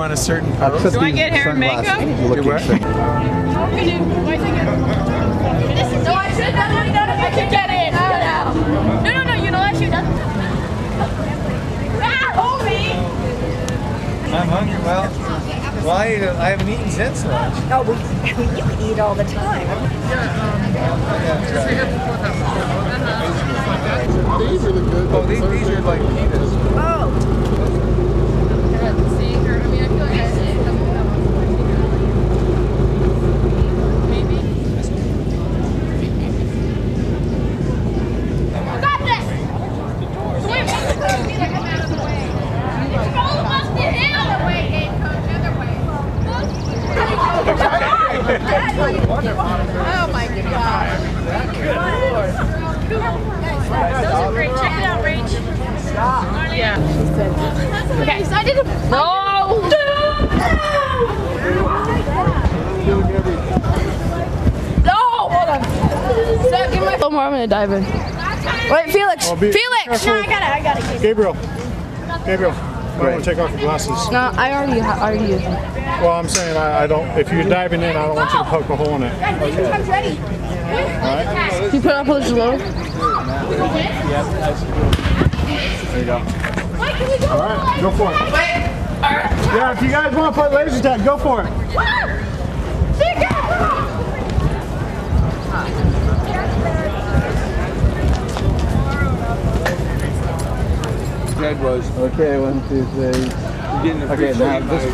on a certain pose. Do I get hair and makeup? Do what? No, I should definitely know if I could get it. No, you know I should definitely. Hold me! I'm hungry. Well, I haven't eaten since lunch. Oh, you eat all the time. These are the good. Oh, these are like pitas. Oh. Oh my God. Those are great. Check it out, Rach. Yeah. Okay, so I did a... No! No! Hold on. So, give my... A little more, I'm gonna dive in. Wait, Felix! Felix! No, I got it. Gabriel. You might want to take off your glasses. No, I already used them. Well, I'm saying I don't. If you're diving in, I don't want you to poke a hole in it. I'm ready. Can you put up a slow? There you go. All right, go for it. Yeah, if you guys want to play laser tag, go for it. Ted was. Okay, 1, 2, 3. Okay, now this.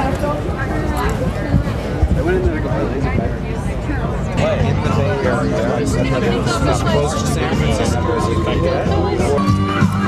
I went in there to go play laser tag. In the Bay Area. As close to San Francisco as you can get.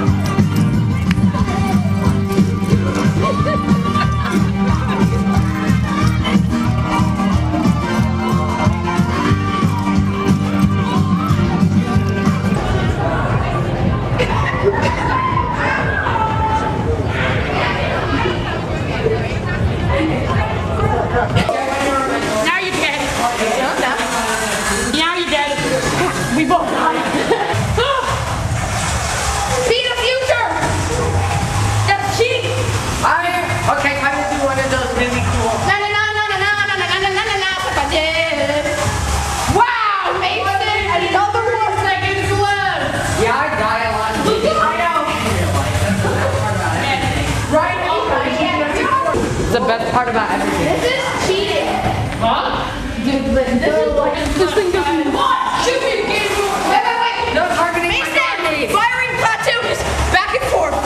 The best part about everything. This is cheating. Huh? Dude, this thing doesn't. Shoot me, Gabriel. Wait. No targeting. Mason, firing platoons back and forth.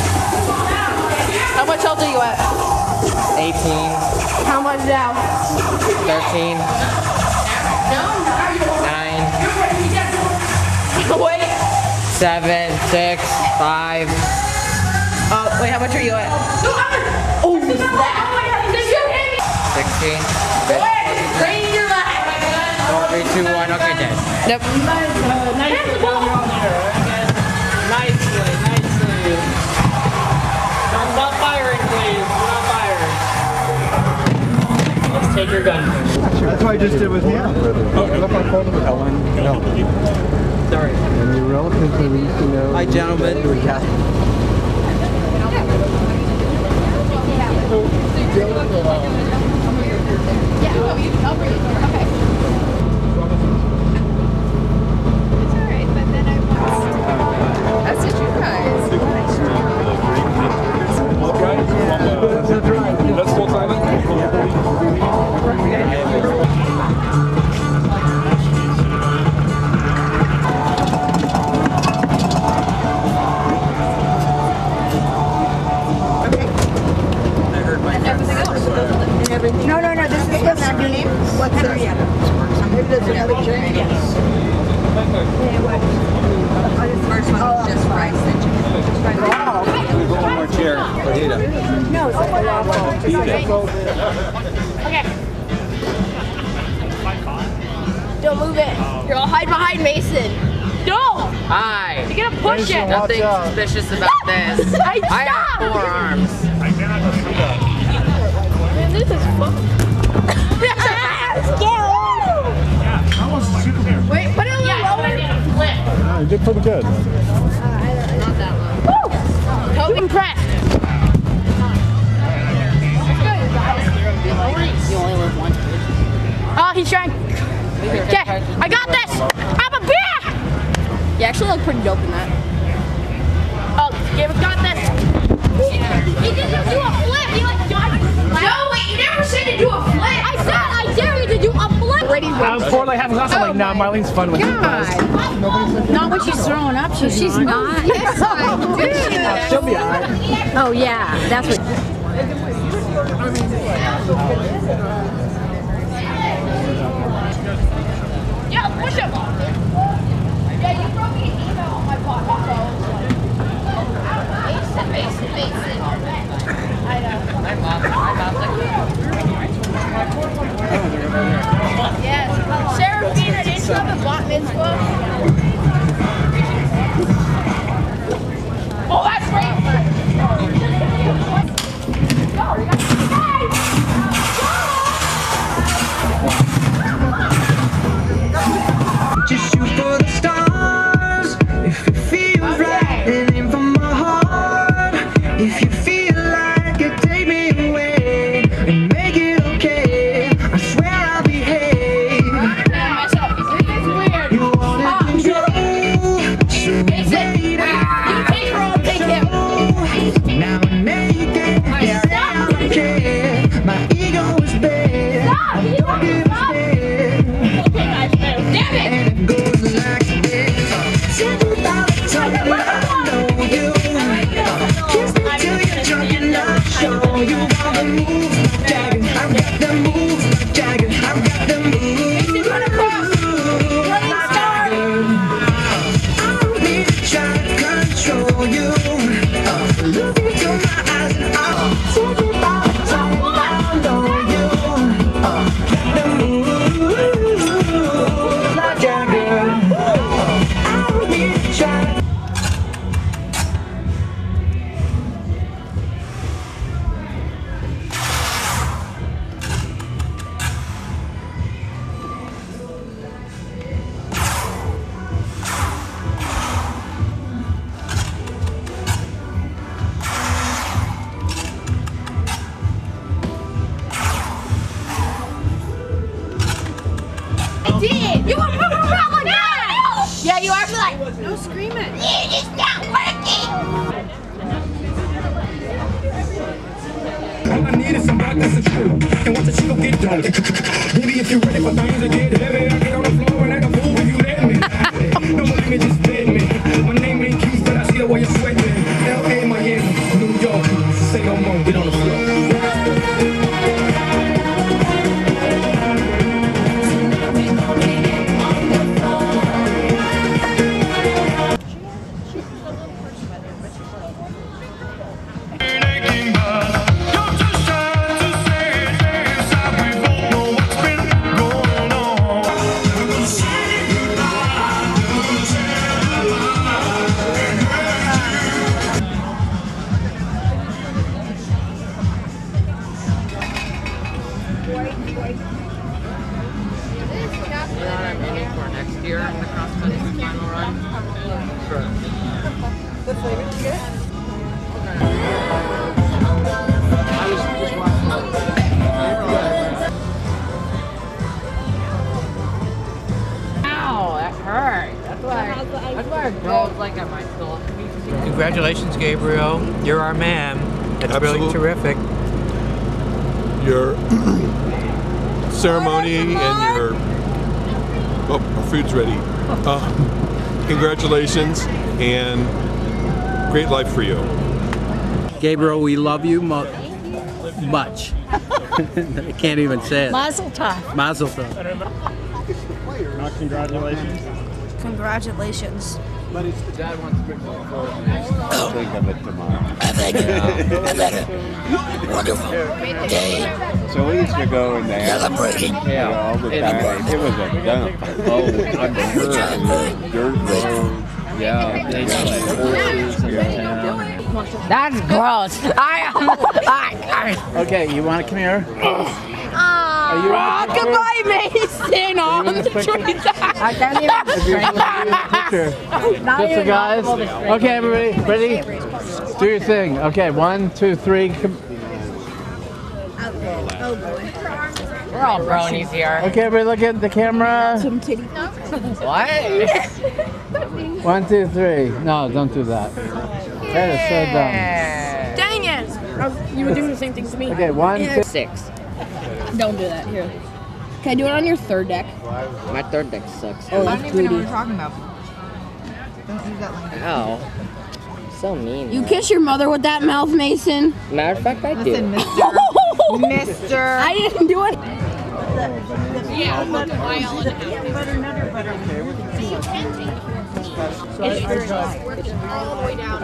How much health are you at? 18. How much now? 13. 9. Wait. 7, 6, 5. Oh, wait, how much are you at? Oh, that. 16. Raise your leg. 3, 2, 1. Okay, dead. Nope. Nicely. Stop firing, please. Stop firing. Let's take your gun. That's what I just did with him. Look my phone with Ellen. No. Sorry. And your relatives are used to know. Hi, gentlemen. Let's go silent. No, this is what's not your name. What's the name? Maybe there's another change. Yes. First one was just rice and chicken. One more chair. Fajita. No, it's like a waffle. Okay. Don't move it. You're all hide behind Mason. Don't! Hi. You're gonna push it. Nothing suspicious about this. I have 4 arms. Man, this is fun. Wait, put it a little lower. You did pretty good. Not that low. Woo! Help me press. Okay, I got this. I'm a bear. You actually look pretty dope in that. Oh, Gabriel got this. He didn't do a flip. He like dodged. No, wait, you never said to do a flip. I said I dare you to do a flip. Ready? Before they have class, I'm like, nah, Marlene's fun with it. Not when she's throwing up. She's not. Yes, I do. She'll be alright. Oh yeah, that's what. Yeah, push up. Yeah, you wrote me an email on my pocket, so. Base it. I know. Yes. Sarah Fina, didn't you have a bat mitzvah? Oh, that's great. Just shoot for the stars. If it feels right, and aim for my heart. If you feel like it, take me away and make it okay. I swear I'll behave. You wanna control, so wait. You take her, I'll take him. Now I'm naked. Yeah, I don't care. My ego is bad. Stop! You don't stop! Okay, guys, damn it! And it goes like this. Simple by the time I know you. Kiss me till you're drunk and I'll show you all the moves like Jagger. I've got the moves like Jagger. I've got the moves like Jagger. I don't need to try to control you. Look into my eyes and I'll simple by the time I know you. Got the moves like Jagger. I don't need to try. You were moving around like that! Yeah, you are like, no screaming. It's not working! All I need is some vodka, some sugar, and watch the chico get drunk. Baby, if you're ready for things to get heavy, I get on the floor and act a fool if you let me. Don't believe me, just bet me. My name ain't cute, but I see the way you're sweating. L.A., Miami, New York, say no more, get on the floor. Next year in the cross country final run. What flavor did you get? I was just watching. Ow, that hurt. That's why I felt like I might still. Congratulations, Gabriel. You're our man. That's really terrific. Your ceremony and your... Oh, our food's ready. Congratulations and great life for you. Gabriel, we love you much. I can't even say it. Mazel tov. Mazel tov. Congratulations. Congratulations. Dad wants to bring the floor. I'll think of it tomorrow. Wonderful day. So we used to go in there Celebrating. all the time. It was a dump. Oh, I'm sure. Dirt road. Yeah, they play horses in town. That's gross. Okay, you want to come here? Rockabye Mason on the tree. I can't even picture. Just the guys. Okay, everybody, ready? Do your thing. Okay, 1, 2, 3. Oh boy. We're all bronies here. Okay, everybody look at the camera. Some titty. What? 1, 2, 3. No, don't do that. That is so dumb. Dang it! You were doing the same thing to me. Okay, 1, 2, 6. Don't do that. Here. Can I do it on your third deck? My third deck sucks. I don't even know what you're talking about. Don't use that language. Ow. So mean. You kiss your mother with that mouth, Mason. Matter of fact, I do. Listen, Mister. I didn't do it. Yeah, all the way down.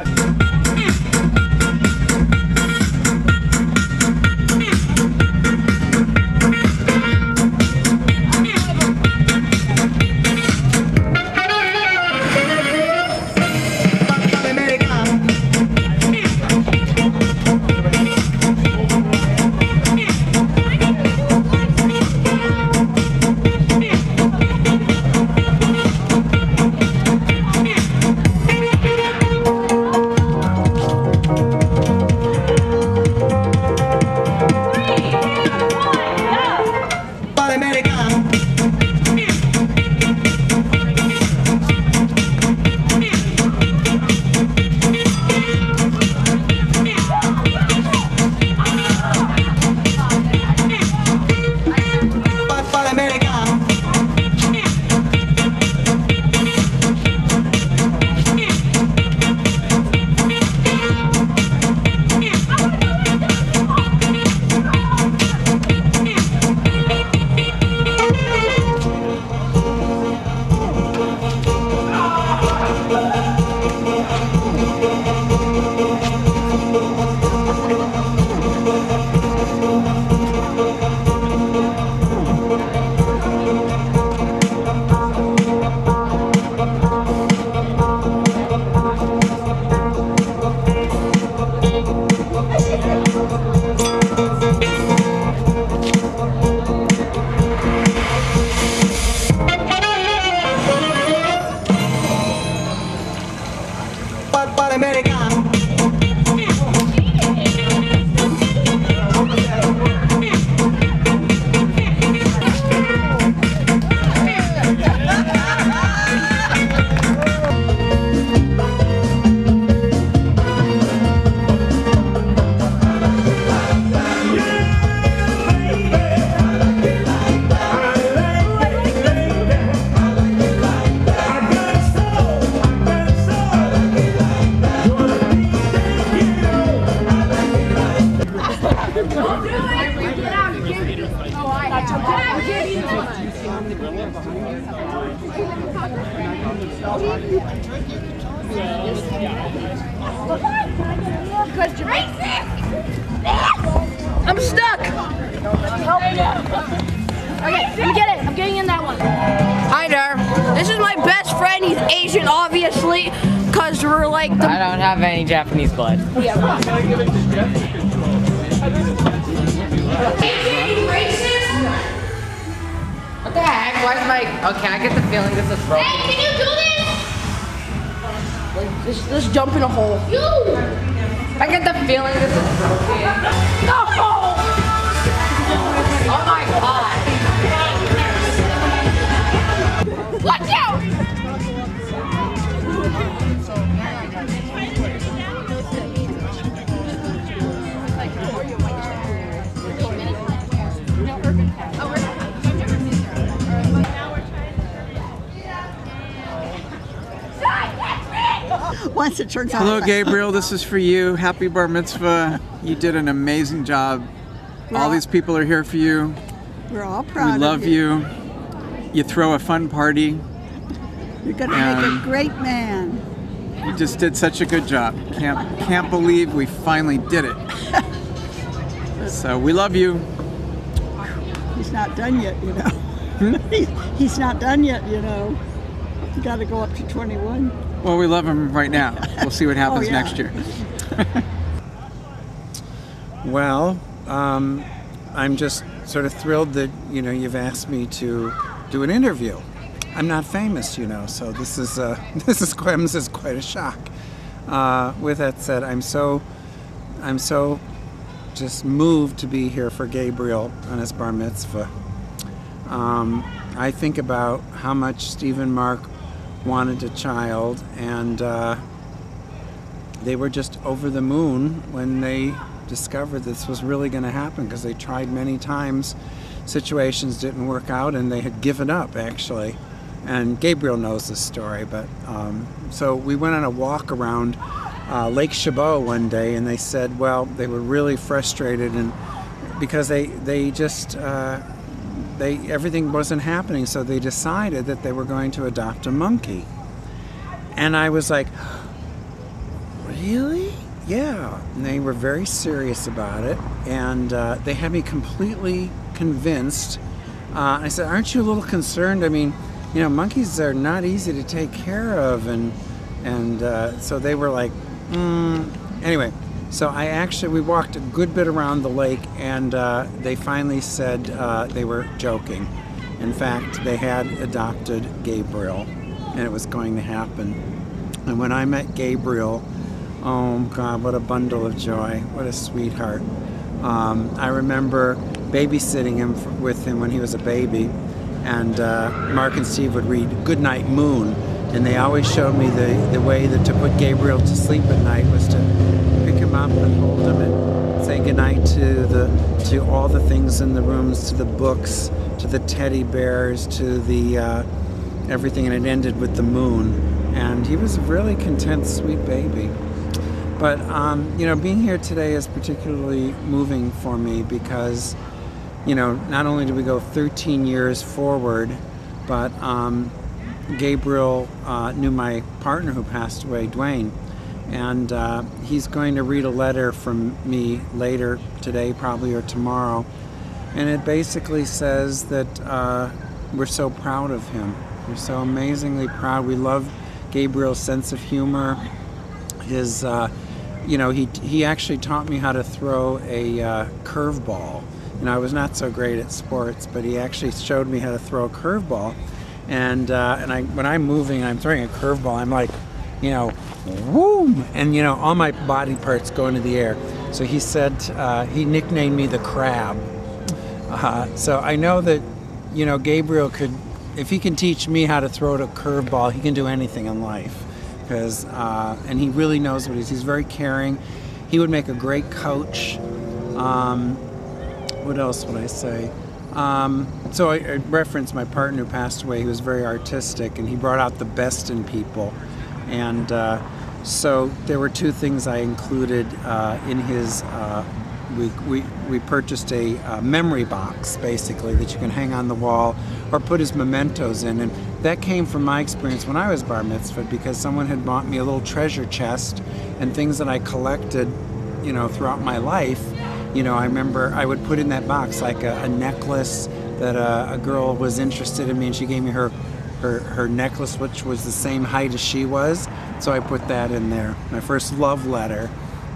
I'm stuck! Okay, let me get it. I'm getting in that one. Hi there. This is my best friend. He's Asian, obviously, because we're like the... I don't have any Japanese blood. Yeah. What the heck? Why is my... Okay, I get the feeling this is broken. Hey, can you do this? Like, just jump in a hole. You! I get the feeling this is broken. No! Oh my god! Watch out! Once it turns out. Hello, Gabriel. This is for you. Happy bar mitzvah. You did an amazing job. All these people are here for you. We're all proud. We love you. You throw a fun party. You're gonna make a great man. You just did such a good job. Can't believe we finally did it. So we love you. He's not done yet, you know. He's not done yet, you know. You got to go up to 21. Well, we love him right now. We'll see what happens next year. Well, I'm just sort of thrilled that, you know, you've asked me to do an interview. I'm not famous, you know, so this is quite a shock. With that said, I'm so just moved to be here for Gabriel on his bar mitzvah. I think about how much Steve and Mark wanted a child, and they were just over the moon when they discovered this was really going to happen, because they tried many times. Situations didn't work out, and they had given up, actually. And Gabriel knows this story, but so we went on a walk around Lake Chabot one day, and they said, well, they were really frustrated, and because they just everything wasn't happening, so they decided that they were going to adopt a monkey. And I was like, really? Yeah. And they were very serious about it, and they had me completely convinced. I said, aren't you a little concerned? I mean, you know, monkeys are not easy to take care of, and so they were like, Anyway, so we walked a good bit around the lake, and they finally said they were joking. In fact, they had adopted Gabriel, and it was going to happen. And when I met Gabriel, oh God, what a bundle of joy, what a sweetheart. I remember babysitting with him when he was a baby, and Mark and Steve would read Goodnight Moon, and they always showed me the way that to put Gabriel to sleep at night was to pick him up and hold him and say goodnight to all the things in the rooms, to the books, to the teddy bears, to the everything, and it ended with the moon. And he was a really content, sweet baby. But you know, being here today is particularly moving for me because, you know, not only did we go 13 years forward, but Gabriel knew my partner who passed away, Dwayne, and he's going to read a letter from me later today, probably, or tomorrow, and it basically says that we're so proud of him. We're so amazingly proud. We love Gabriel's sense of humor. His, you know, he actually taught me how to throw a curveball. You know, I was not so great at sports, but he actually showed me how to throw a curveball. And when I'm moving and I'm throwing a curveball, I'm like, you know, whoom, and you know, all my body parts go into the air. So he said he nicknamed me the Crab. So I know that, you know, Gabriel could, if he can teach me how to throw a curveball, he can do anything in life. Because and he really knows what he's very caring. He would make a great coach. What else would I say? So I referenced my partner who passed away. He was very artistic, and he brought out the best in people. And so there were two things I included in his. We purchased a memory box, basically, that you can hang on the wall or put his mementos in. And that came from my experience when I was bar mitzvah, because someone had bought me a little treasure chest and things that I collected, you know, throughout my life. You know, I remember I would put in that box like a necklace that a girl was interested in me, and she gave me her necklace, which was the same height as she was. So I put that in there. My first love letter,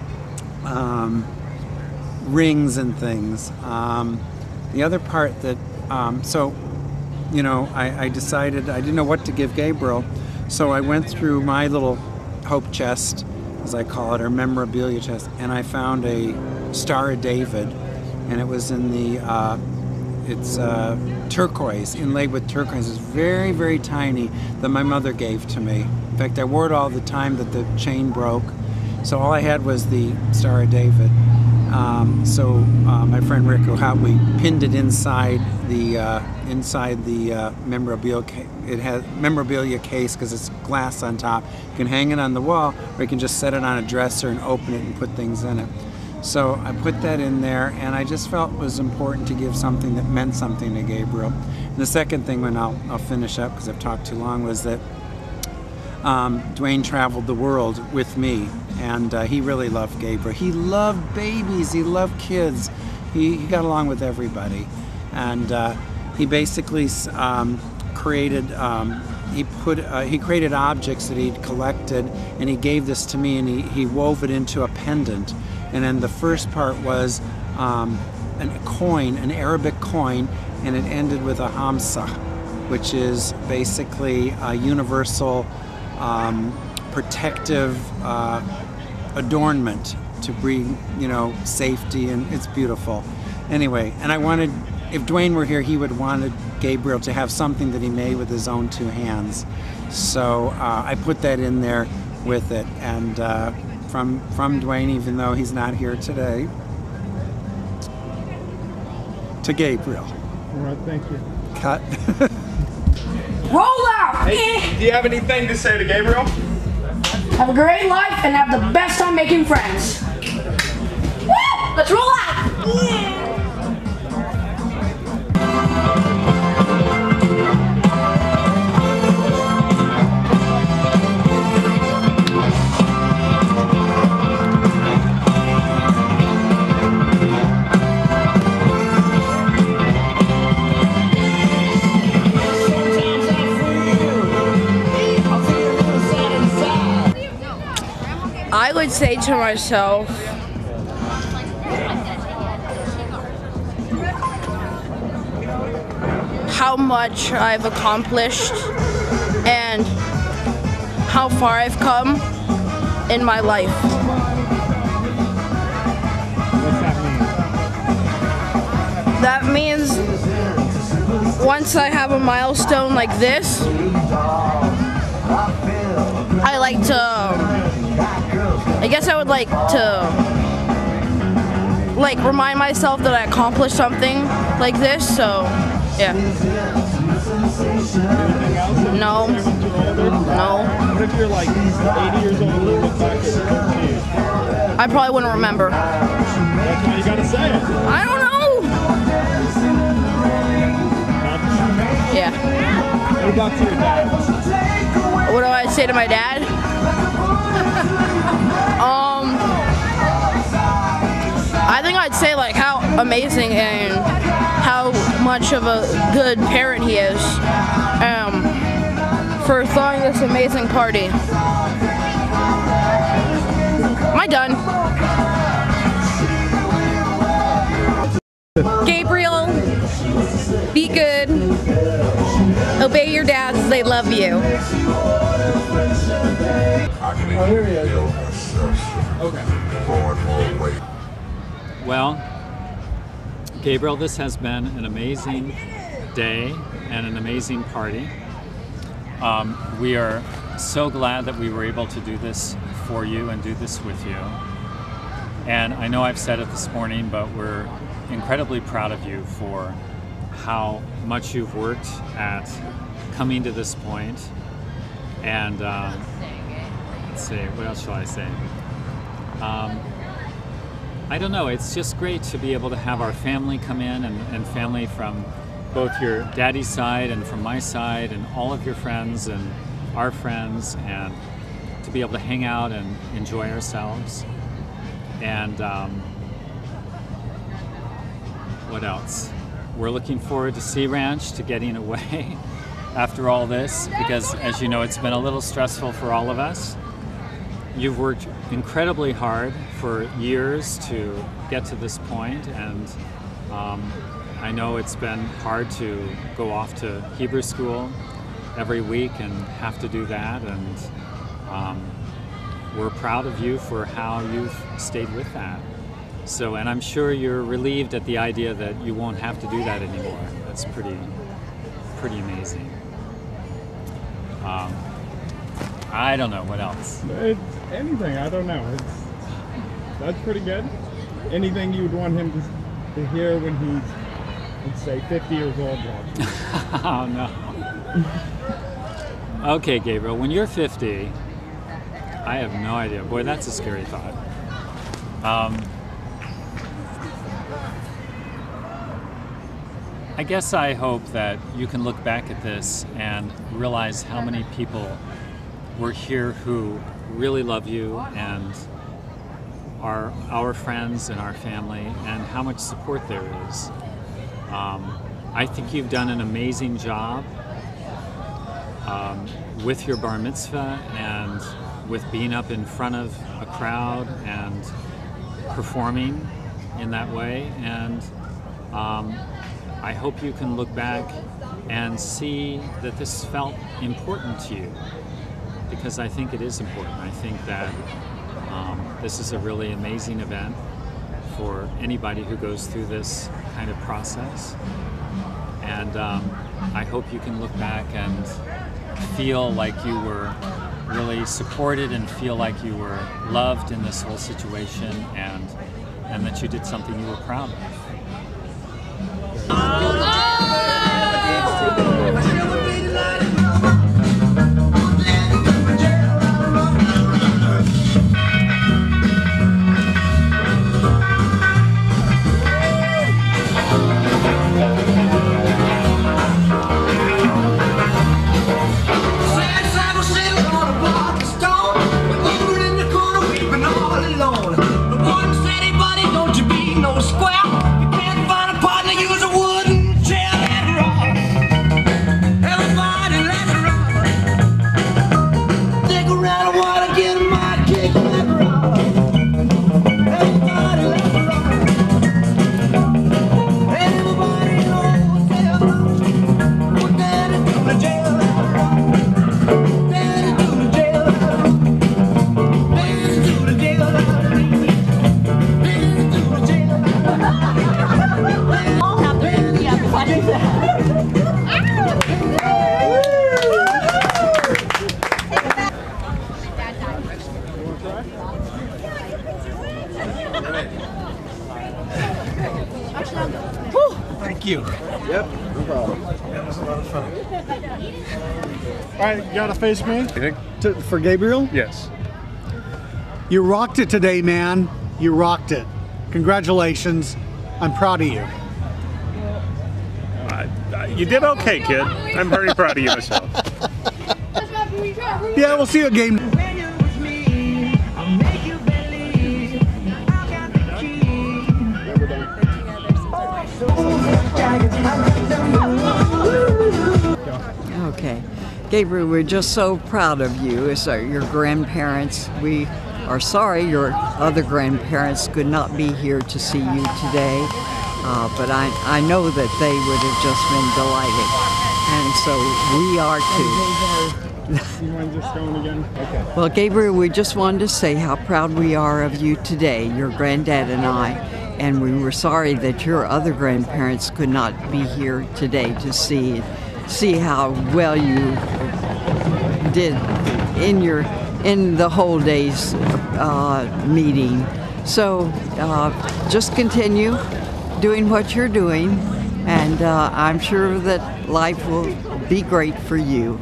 rings and things. The other part that, so, you know, I decided I didn't know what to give Gabriel, so I went through my little hope chest, as I call it, or memorabilia chest, and I found a Star of David, and it was in the it's turquoise, inlaid with turquoise. It's very, very tiny, that my mother gave to me. In fact, I wore it all the time that the chain broke, so all I had was the Star of David. So my friend Rick, we pinned it inside the memorabilia. It has memorabilia case because it's glass on top. You can hang it on the wall, or you can just set it on a dresser and open it and put things in it. So I put that in there, and I just felt it was important to give something that meant something to Gabriel. And the second thing, when I'll finish up because I've talked too long, was that Dwayne traveled the world with me, and he really loved Gabriel. He loved babies, he loved kids, he got along with everybody, and he basically created he created objects that he'd collected, and he gave this to me, and he wove it into a pendant. And then the first part was a coin, an Arabic coin, and it ended with a hamsa, which is basically a universal protective adornment to bring, you know, safety, and it's beautiful. Anyway, and I wanted if Dwayne were here, he would want Gabriel to have something that he made with his own 2 hands. So I put that in there with it, and from Dwayne, even though he's not here today, to Gabriel. All right, thank you. Cut. Roll out! Hey, do you have anything to say to Gabriel? Have a great life and have the best time making friends. Woo! Let's roll out! Yeah. I would say to myself, how much I've accomplished and how far I've come in my life. What's that mean? That means once I have a milestone like this, I like to, I guess I would like to remind myself that I accomplished something like this, so yeah. No. No. What if you're like 80 years old and look back at your age? I probably wouldn't remember. That's why you gotta say it. I don't know. Yeah. What about to your dad? What do I say to my dad? I think I'd say like how amazing and how much of a good parent he is for throwing this amazing party. Am I done? Gabriel, be good. Obey your dads, they love you. Well, Gabriel, this has been an amazing day and an amazing party. We are so glad that we were able to do this for you and do this with you. And I know I've said it this morning, but we're incredibly proud of you for how much you've worked at coming to this point. And let's see, what else shall I say? I don't know, it's just great to be able to have our family come in and family from both your daddy's side and from my side and all of your friends and our friends, and to be able to hang out and enjoy ourselves. And what else? We're looking forward to Sea Ranch, to getting away after all this, because as you know, it's been a little stressful for all of us. You've worked incredibly hard for years to get to this point, and I know it's been hard to go off to Hebrew school every week and have to do that, and we're proud of you for how you've stayed with that. So, and I'm sure you're relieved at the idea that you won't have to do that anymore. That's pretty amazing. I don't know, what else? Anything, I don't know. That's pretty good. Anything you would want him to hear when he's, let's say, 50 years old watching? Oh, no. Okay, Gabriel, when you're 50, I have no idea. Boy, that's a scary thought. I guess I hope that you can look back at this and realize how many people were here who really love you and are our friends and our family, and how much support there is. I think you've done an amazing job with your bar mitzvah and with being up in front of a crowd and performing in that way. And I hope you can look back and see that this felt important to you, because I think it is important. I think that this is a really amazing event for anybody who goes through this kind of process. And I hope you can look back and feel like you were really supported and feel like you were loved in this whole situation, and that you did something you were proud of. Thank you. Yep, no problem. That was a lot of fun. All right, you gotta face me. For Gabriel? Yes. You rocked it today, man. You rocked it. Congratulations. I'm proud of you. You did okay, kid. I'm very proud of you myself. Yeah, we'll see you at game. Okay. Gabriel, we're just so proud of you as your grandparents. We are sorry your other grandparents could not be here to see you today, but I know that they would have just been delighted, and so we are too. You mind just going again? Okay. Well, Gabriel, we just wanted to say how proud we are of you today, your granddad and I, and we were sorry that your other grandparents could not be here today to see how well you did in the whole day's meeting. So just continue doing what you're doing, and I'm sure that life will be great for you.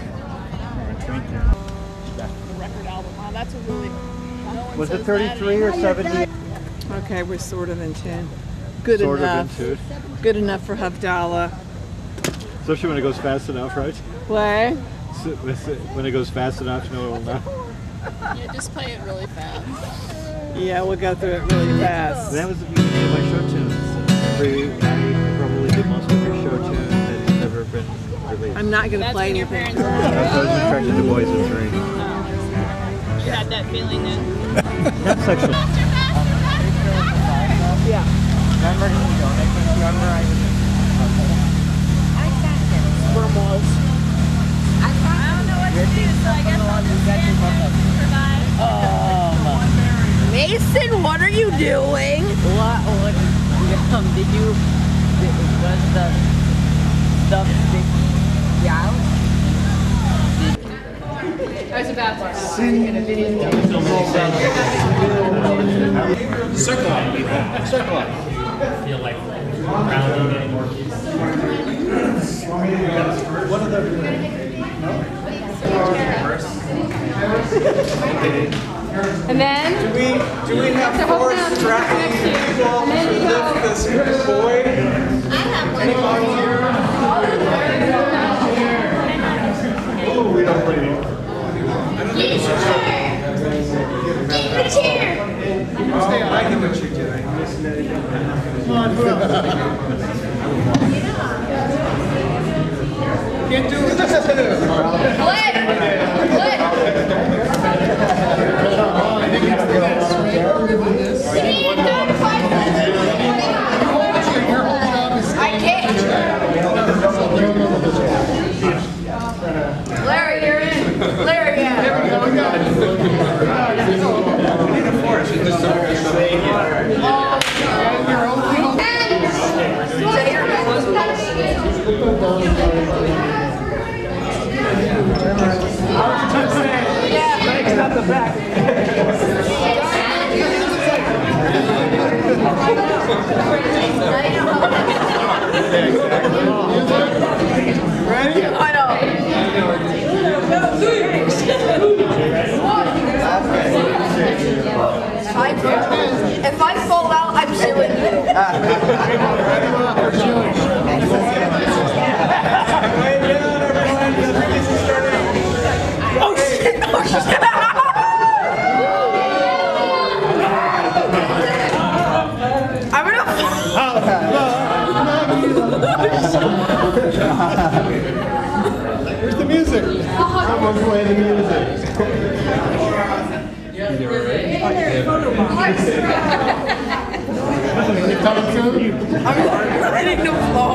Record album. Wow, that's a really. Was it 33 or 70? Okay, we're sort of in tune. Good sort enough. Of in tune. Good enough for Havdalah. Especially when it goes fast enough, right? Play. When it goes fast enough, you know it will not. Yeah, just play it really fast. Yeah, we'll go through it really fast. That was the beginning of my show tunes. I probably did most of your show tunes that's never been released. I'm not going to play anything. I was attracted to boys at 3. You had that feeling then? That's sexual. Yeah. Remember I was Spermos. I don't know what to do, so I guess I'll just stand there and provide. Mason, what are you doing? What did you, was the stuff stick out? I was about to in a video. Circle on, people. Circle on. I feel like rounding getting more keys. What are the... And then Do we have four strapping people to lift this boy? I have one. Oh, we don't bring it. Get the chair! Oh, I know what you're doing. Come on, who else? Can't do it. Larry, you're in. Larry, yeah. There we go. We got it. We need a force. It's just so the music? Someone play the music. Coming soon? I'm ready to flow.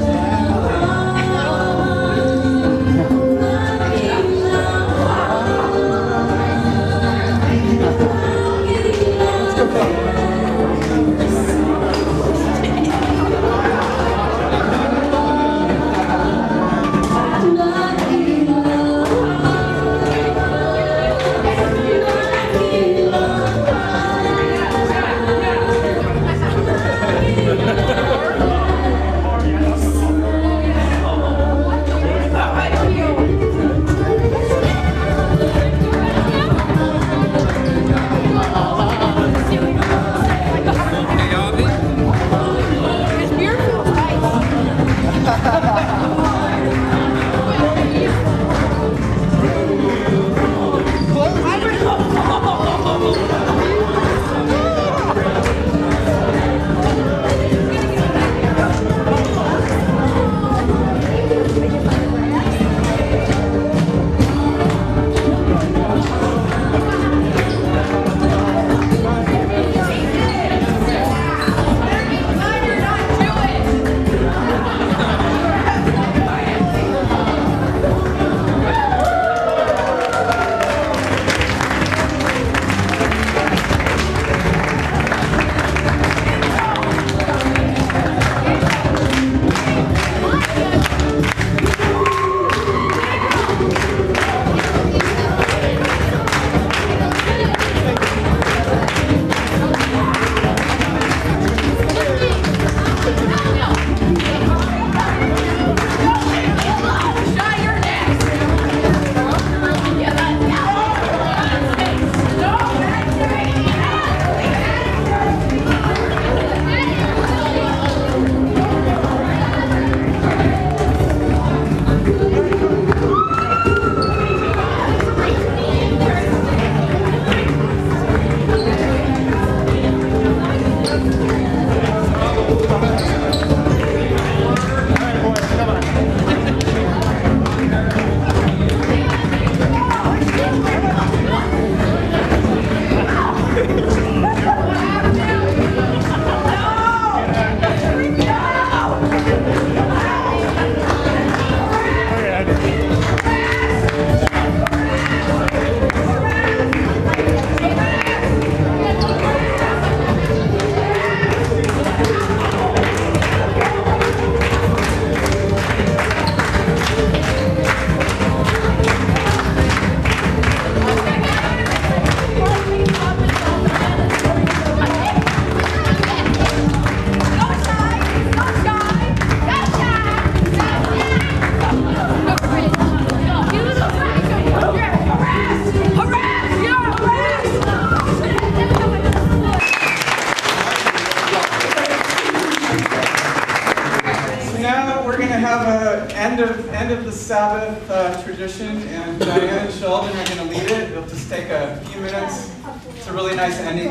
End of the Sabbath tradition, and Diane and Sheldon are going to lead it. It'll just take a few minutes. It's a really nice ending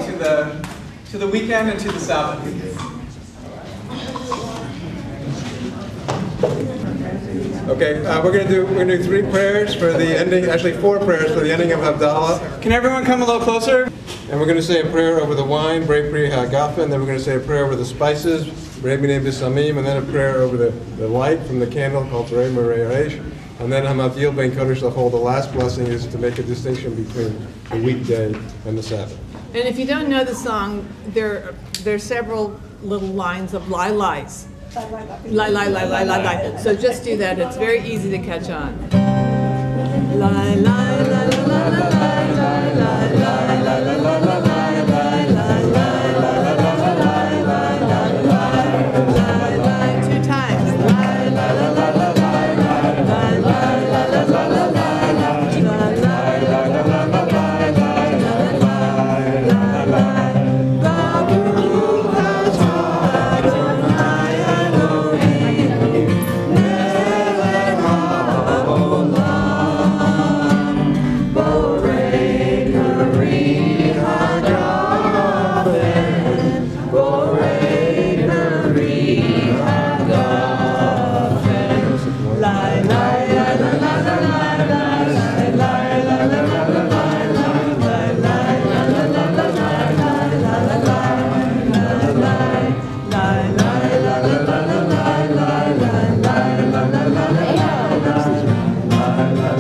to the weekend and to the Sabbath. Okay, we're gonna do 3 prayers for the ending. Actually, 4 prayers for the ending of Havdalah. Can everyone come a little closer? And we're going to say a prayer over the wine, Brei Pri Hagafen, and then we're going to say a prayer over the spices, Brei Minei Bisamim, and then a prayer over the light from the candle called Terei Merei Ha'esh. And then Hamatil Ben Kodesh L'chol. The last blessing is to make a distinction between the weekday and the Sabbath. And if you don't know the song, there's several little lines of lies. Lie. So just do that. It's very easy to catch on. Lie, lie, lie, lie, lie, lie, lie, lie, lie, lie.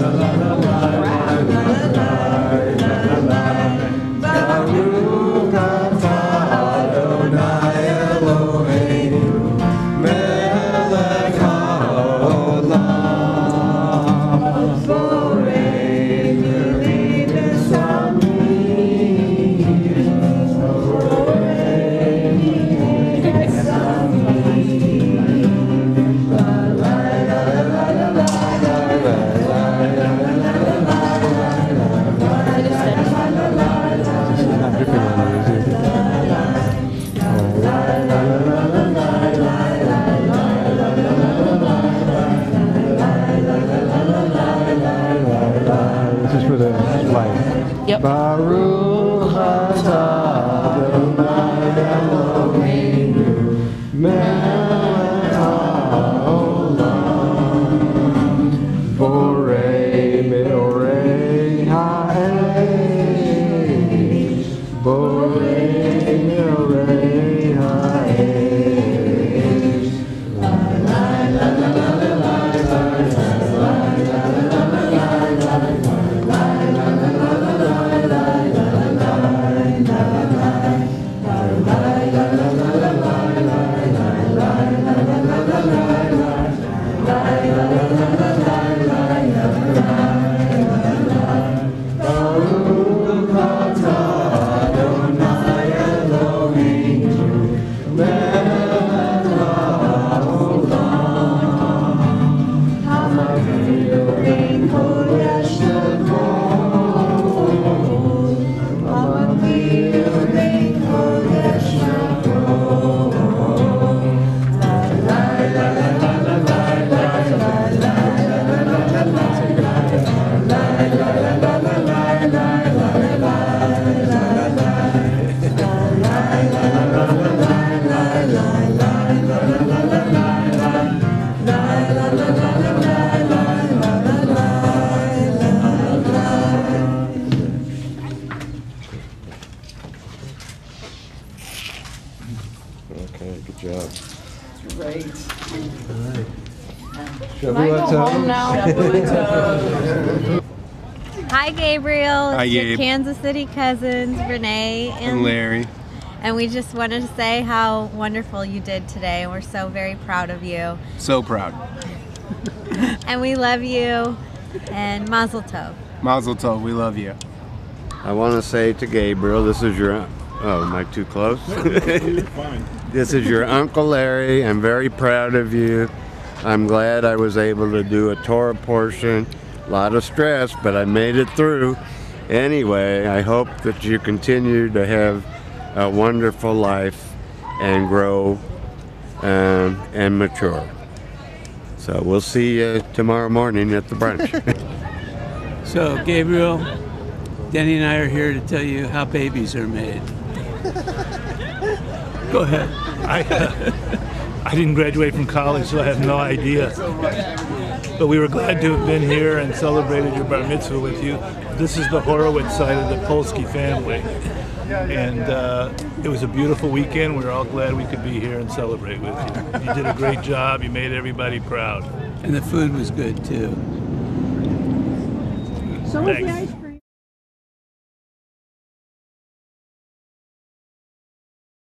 This is for the light. Yep. Baruch atah Adonai Eloheinu melech haolam borei meorei ha'eretz borei meorei ha'eretz Okay, good job. Great. Can I go home now? Hi, Gabriel. Hi, It's your Gabe. Kansas City cousins, Renee And Larry. And we just wanted to say how wonderful you did today. We're so very proud of you. So proud. And we love you. And Mazel Tov. Mazel Tov, we love you. I want to say to Gabriel, this is your... Oh, am I too close? This is your Uncle Larry. I'm very proud of you. I'm glad I was able to do a Torah portion. A lot of stress, but I made it through. Anyway, I hope that you continue to have a wonderful life and grow and mature. So we'll see you tomorrow morning at the brunch. So, Gabriel, Denny and I are here to tell you how babies are made. Go ahead. I didn't graduate from college, so I have no idea. But we were glad to have been here and celebrated your bar mitzvah with you. This is the Horowitz side of the Polsky family. And it was a beautiful weekend. We were all glad we could be here and celebrate with you. You did a great job. You made everybody proud. And the food was good, too. So was the ice cream.